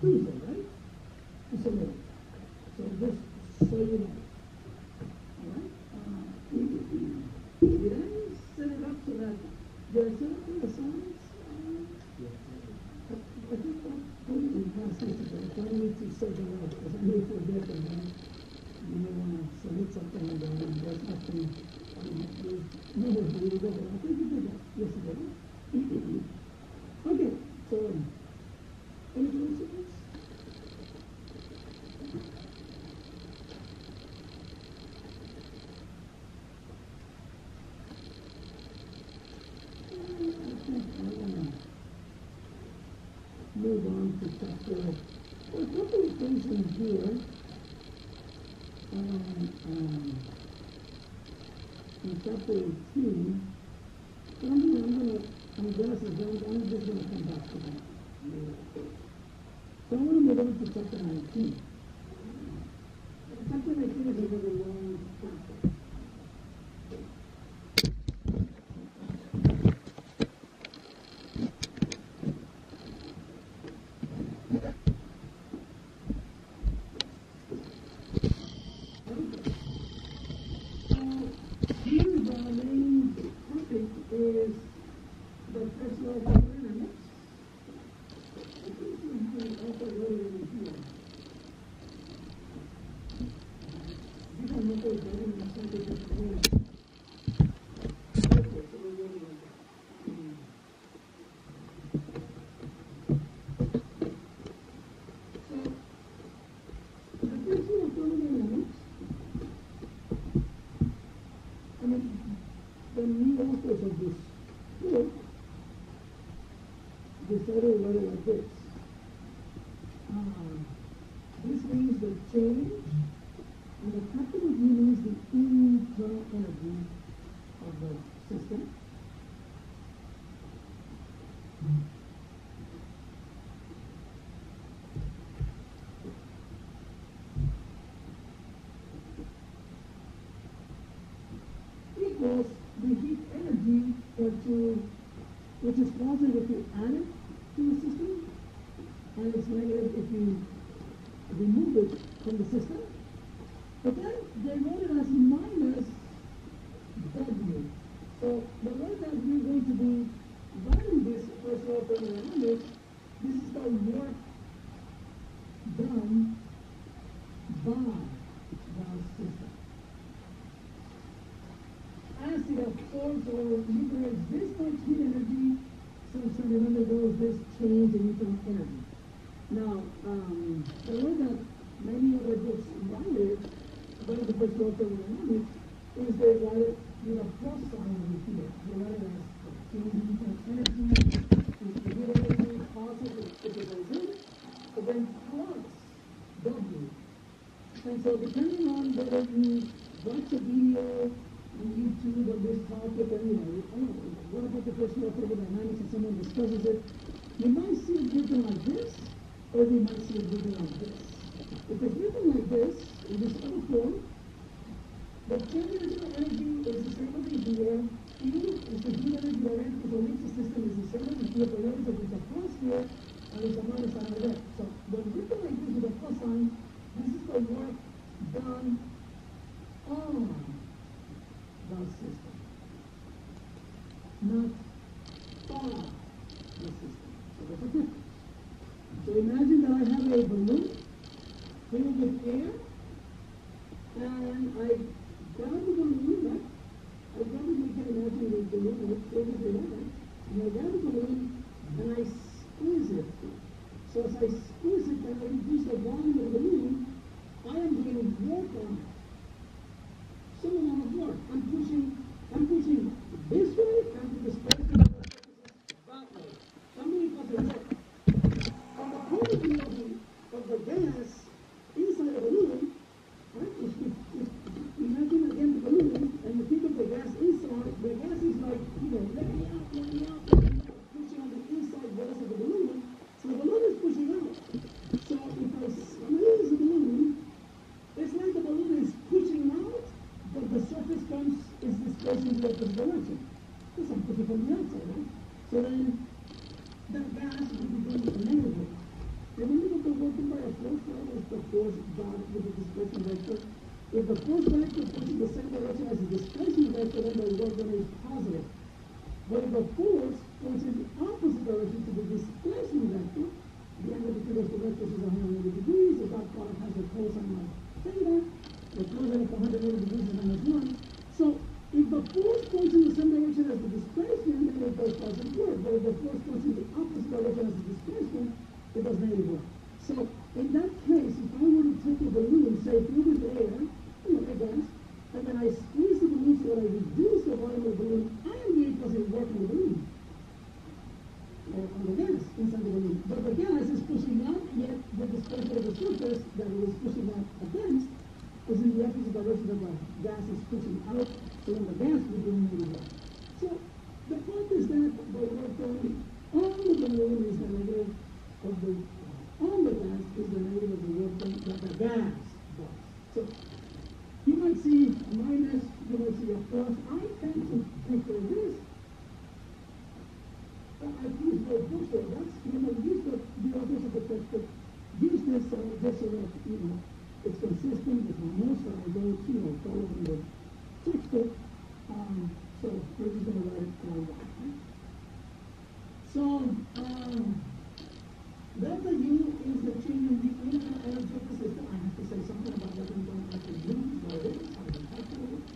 freezer, right? It's a little. So just so you know. All right? Did I set it up so that did I set up the assignments? I think I'll put it in past sessions, but if I need to set them up, because I may forget them, right? You may want to submit something and there's nothing, there's no way for you to go, but I think you did that. Yes, you did. Okay, so, any questions? Move on to chapter. Well, a couple of things in here. In chapter 18, I'm just gonna come back to that. So I want to move on to chapter 19. Chapter 19 is a very long chapter. Decided whether like this. This means the change, and the capital G means the internal energy of the system. Equals the heat energy which is positive if you add it to the system, and it's negative if you remove it from the system. But then they wrote it as minus W. So the way that we're going to be writing this first law of thermodynamics, this is the work done by the system. As it absorbs or liberates this much heat energy, so it undergoes this change in internal energy. Now, the way that many other books write it, about the first law of thermodynamics, is they write it with a plus sign over here. They write it as change in internal energy, the heat energy, positive if it goes in, but then plus W. And so depending on whether you watch a video on YouTube on this topic, and what about the first law of thermodynamics, and someone discusses it, you might see it written like this, or you might see it written like this. If it's written like this, in this other form, the change in internal energy is the same as here. E is the heat energy that enters or leaves the system is the same as here, but notice that there's a plus here, and there's a minus sign over there. So when written like this with a plus sign, this is the work done on the system, not by the system. So that's a difference. So imagine that I have a balloon filled with air, and I grab the balloon, right? I probably can imagine the balloon, and it's filled with air, right? And I grab the balloon, and I squeeze it. So as I squeeze it, and I reduce the volume of the balloon, I am doing work on it. Some amount of work. I'm pushing this way, and the displacement of the surface is that way. Somebody does the work. From the point of view of the gas inside the balloon, right? If imagine again the balloon, and you think of the gas inside, the gas is like, let me out, pushing on the inside walls of the balloon. So the balloon is pushing out. So if I squeeze the balloon, it's like the balloon is pushing out, but the surface is displacing the opposite direction. Because I'm pushing from the outside, right? So then that gas will be going negative. It the force dot with the displacement vector. If the force vector points in the same direction as the displacement vector, then the work done is positive. But if the force points in the opposite direction to the displacement vector, the angle between those two vectors is 180 degrees. The dot product has a cosine of theta. The cosine of 180 degrees is -1. So if the force points in the same direction as the displacement, then it does positive work. But if the force points in the opposite direction as the displacement, it does negative work. So in that case, if I were to take a balloon, say filled with air, a gas, and then I squeeze the balloon so that I reduce the volume of the balloon, I am getting positive work on the balloon. Or on the gas inside the balloon. But the gas is pushing out, yet the displacement of the surface that it is pushing out against is in the opposite direction that the gas is pushing out, so when the gas will do negative work. So the point is that the work done on the balloon is the negative of the on the gas is the negative of the work done that the gas does. So you might see a minus, you might see a plus. I tend to prefer this. I use the booster. That's, use the opposite effect, but use this so that, it's consistent with my notes that I wrote, following the textbook. So we're just going to write it like that. Right? So, delta U is the change in the inner energy of the system. I have to say something about that I'm going to have to do, what it is, how to calculate it.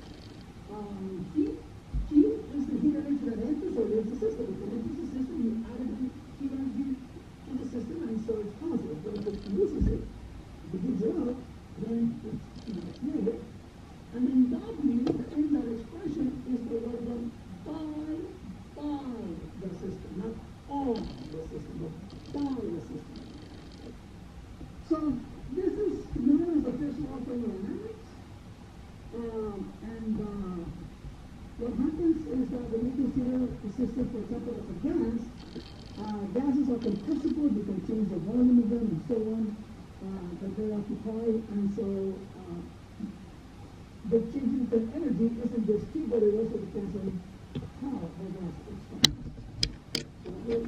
Q is the heat energy that enters or leaves the system. If it enters the system, you add heat energy to the system, and so it's positive. But if it loses it, if it gives it up, then it's negative. And then W, in that expression, is the work done by the system, not on the system, but by the system. So this is known as the first law of thermodynamics. What happens is that when you consider a system, for example, as a gas, gases are compressible. You can change the volume of them and so on that they occupy. And so the changing of energy isn't just Q, but it also depends on how the gas expands. So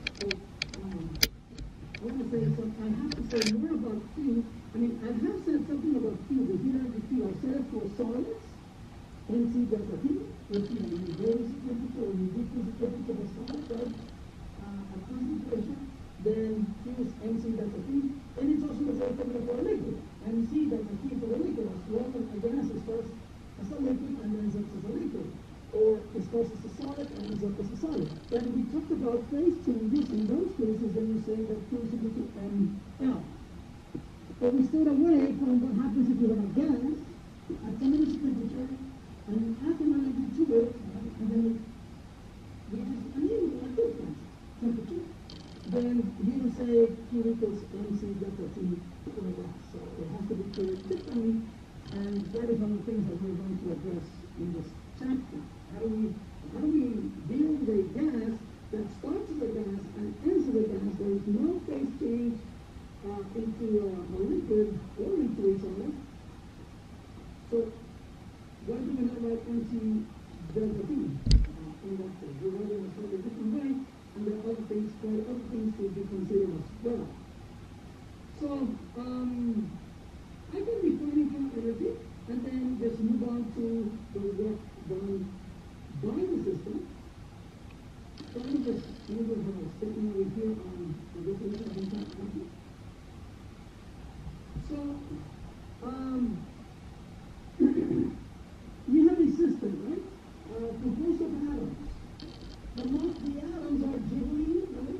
I want to say something. I have to say more about Q. I mean, I have said something about Q, the heat energy Q. I said it for solids. MC delta T, which you raise the temperature or you decrease the temperature of a solid, right? At concentration, then Q is MC delta T. And it's also the same thing for a liquid. MC delta T for a liquid. As well as a gas, it starts as a liquid and ends up as a liquid. Or it starts as a solid and ends up as a solid. When we talked about phase changes in those cases, then you say that Q is equal to ML. But we stayed away from what happens if you have a gas at some temperature, and you add the energy to it, and then it reaches a different temperature. Then you will say Q equals MC delta T for a gas. So it has to be created differently, and that is one of the things that we're going to address in this chapter. How do we build a gas that starts as a gas and ends as a gas? There is no phase change into a liquid or into a solid. So why do we not write MC delta T in that case? We write it in a slightly different way, and there are other things to be considered as well. So I can define Q energy, and then just move on to the work done by the system. So let me just move over a second over here on the definition of enthalpy. So you have a system, right? Composed of atoms. The atoms are jiggling, right?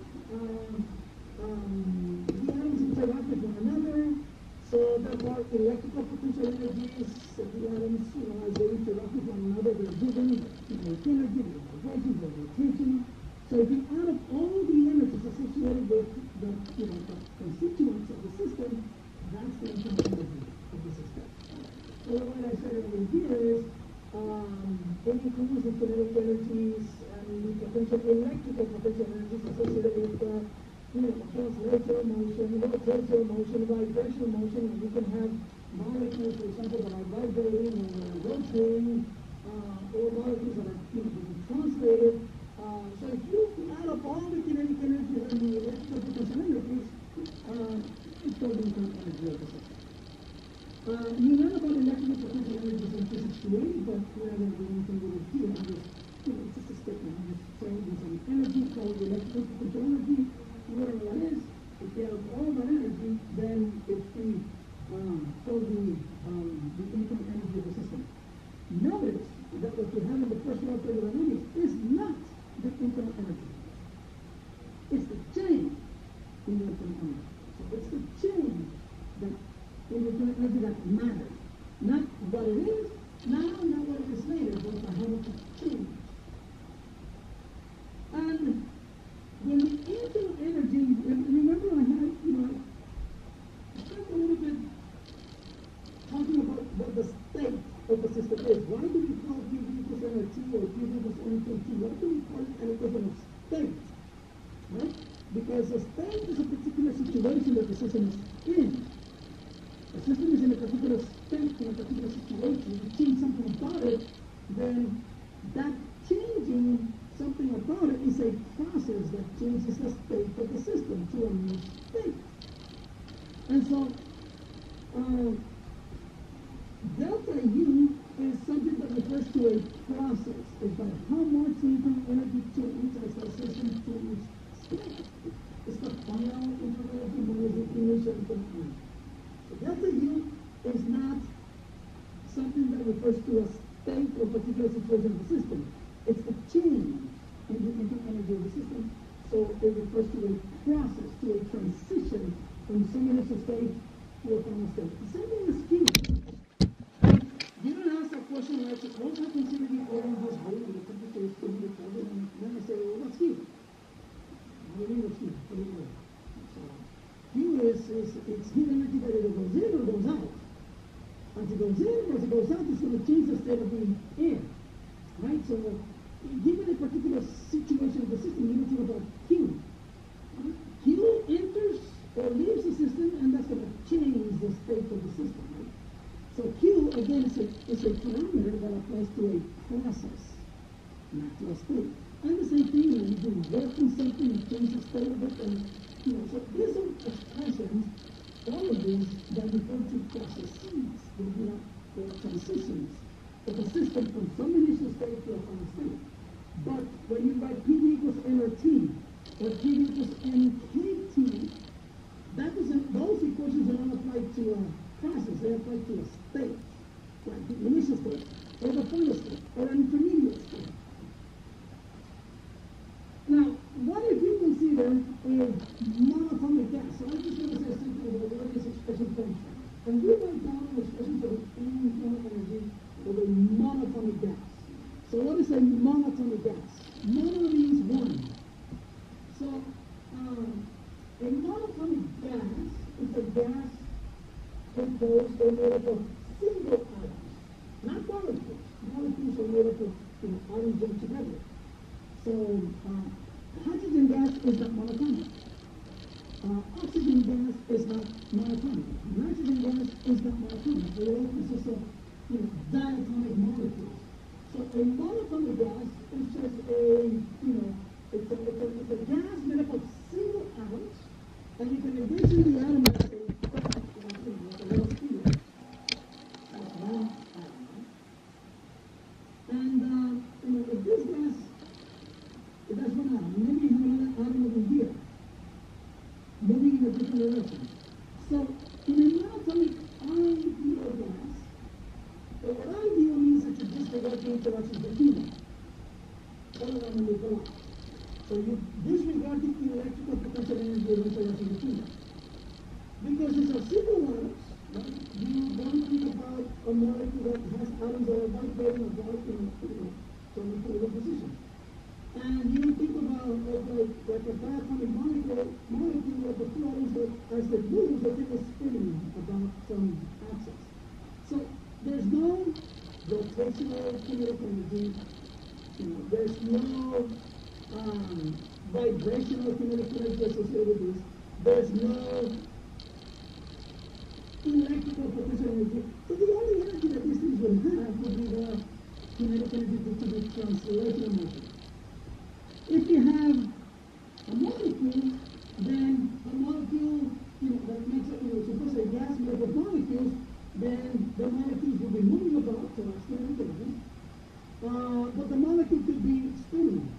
The atoms interact with one another. So there are electrical potential energies of the atoms, as they interact with one another, they're given, kinetic energy, there's vibration, there's rotation. So if you add up all the energies associated with the constituents of the system, that's the enthalpy energy of the system. So what I said over here is, it includes the kinetic energies and the electrical potential energies associated with translational motion, rotational motion, vibrational motion, and you can have molecules, for example, that are vibrating or rotating, or molecules that are being translated. So if you add up all the kinetic energies and the electrical potential energies, is called the internal energy of the system. You learn about electrical potential energies in physics 280, but we're not going to do anything with it here. I'm just, it's just a statement. I'm just saying there's an energy called the electrical potential energy. Whatever that is, if you have all that energy, then it's called the internal energy of the system. Notice that what you have in the first law of thermodynamics is not the internal energy. It's the change in the internal energy. So it's the change that in the internal energy that matters. Not what it is now, not what it is later, but how much it changed. And when the internal energy, remember I had, I spent a little bit talking about what the state of the system is. Why do we call Q equals nRT or Q equals nRT? Why do we call it an equivalent of state? Right? Because a state is a particular situation that the system is in. The system is in a particular state, in a particular situation. If you change something about it, then that changing something about it is a process that changes the state of the system to a new state. And so, delta U is something that refers to a process. It's by how much internal energy changes as the system changes state. It's the final internal energy minus the initial internal energy. So delta U is not something that refers to a state or particular situation of the system. It's the change in the internal energy of the system. So it refers to a process, to a transition from some initial state to a final state. The same thing is Q. You don't ask a question like, what I consider the order of this room, the temperature is to be recorded, and then I say, well, what's Q? What do you mean what's Q? What do you mean? So Q is it's heat energy that either goes in or goes out. As it goes in, as it goes out, it's going to change the state of the air. Right? So given a particular situation of the system, you need to think about Q. Q enters or leaves the system, and that's going to change the state of the system. Right? So Q, again, is a parameter that applies to a process, not to a state. And the same thing when you do work on something, you change the state of it, and, so these are expressions, all of these, that refer to processes, or transitions of the system from some initial state to a final state. But when you write P equals nRT, or P equals nKT, those equations do not apply to a process, they apply to a state, like the initial state, or the final state, or an intermediate state. Now, what if you consider a monatomic gas? So I'm just going to say something about where this expression comes from. And we write down an expression for the internal energy of a monatomic gas. So what is a monatomic gas? Mono means one. So a monatomic gas is a gas composed or made up of single atoms, not molecules. Molecules are made up of atoms joined together. So hydrogen gas is not monatomic. Oxygen gas is not monatomic. Nitrogen gas is not monatomic. They all consist of diatomic molecules. So a monatomic gas is just it's a gas made up of single atoms, and you can envision the atom as a little sphere. That's one atom. And if this gas, that's one atom, maybe you have another atom over here, moving in a different direction. So in a monatomic ideal gas, the word ideal means that you disregard the interactions between them. All of them will go out. So you disregard the electrical potential energy of interaction between them. Because it's a single atoms, right? You don't think about a molecule that has atoms that are vibrating about from equal position. And you don't think about like a diatomic molecule of the two atoms that as they move, they think it's spinning about some axis. So there's no rotational kinetic energy. There's no vibrational kinetic energy associated with this. There's no electrical potential energy. So the only energy that these things will have would be the kinetic energy due to the translational motion. If you have a molecule, then a molecule that makes up then the molecules will be moving about, so that's not organized. But the molecule could be spinning.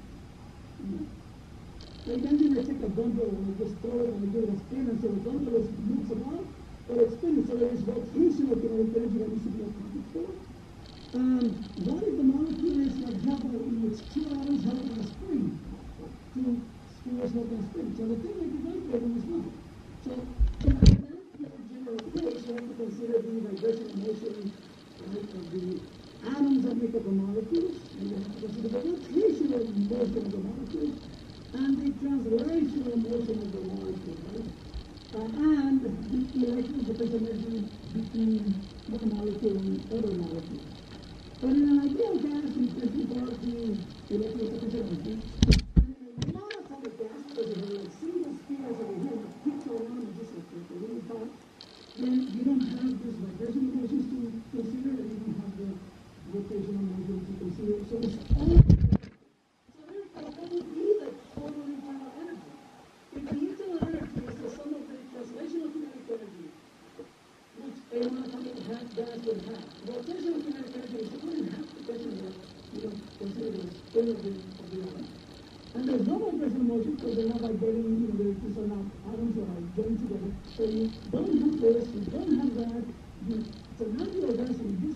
So imagine I take a bundle and I just throw it and I give it a spin, and so the bundle moves about, but it's spinning, so there is rotational kinetic energy that needs to be accounted for. What if the molecule is like it's 2 atoms held on a spring? 2 spheres held on a spring. So the thing may be vibrating as well. So in that general case, you have to consider the vibrational motion, right, of the atoms that make up the molecules, and you have to consider the rotational motion of the molecules, and the translational motion of the molecule, right? And the electron potential energy between one molecule and other molecule. But in an ideal gas, we can regard the electron potential energy. And in a monatomic gas, because of the single spheres over here, the picture around is just like a little dot, then you don't have this vibrational motions to consider, and you don't have the rotational motion to consider. So it's all. So therefore, what would be the total internal energy? If the internal energy is the sum of the translational kinetic energy, which a monatomic gas would have, rotational kinetic energy is only half the pressure that you don't consider the spin of the atom. And there's no vibrational motion because they're not vibrating, these are not atoms that are joined together. So you don't have this, you don't have that. It's an ideal gas, and you